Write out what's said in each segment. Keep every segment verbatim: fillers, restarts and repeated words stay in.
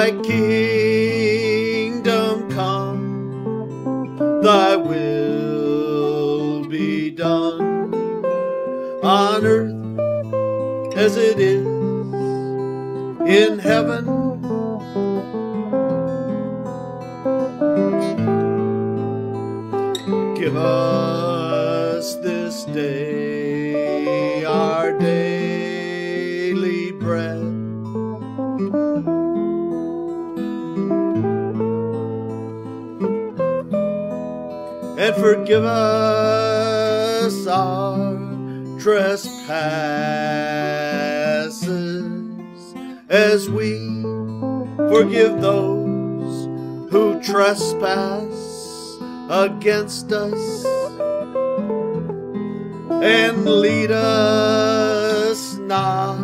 Thy kingdom come, thy will be done on earth as it is in heaven. Give us this day our daily bread, and forgive us our trespasses, as we forgive those who trespass against us. And lead us not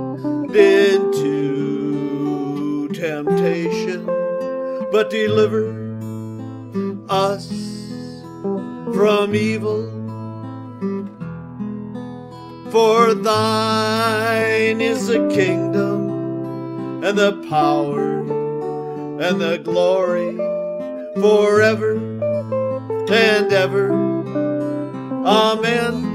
into temptation, but deliver us from evil. For thine is the kingdom, and the power, and the glory, forever and ever. Amen.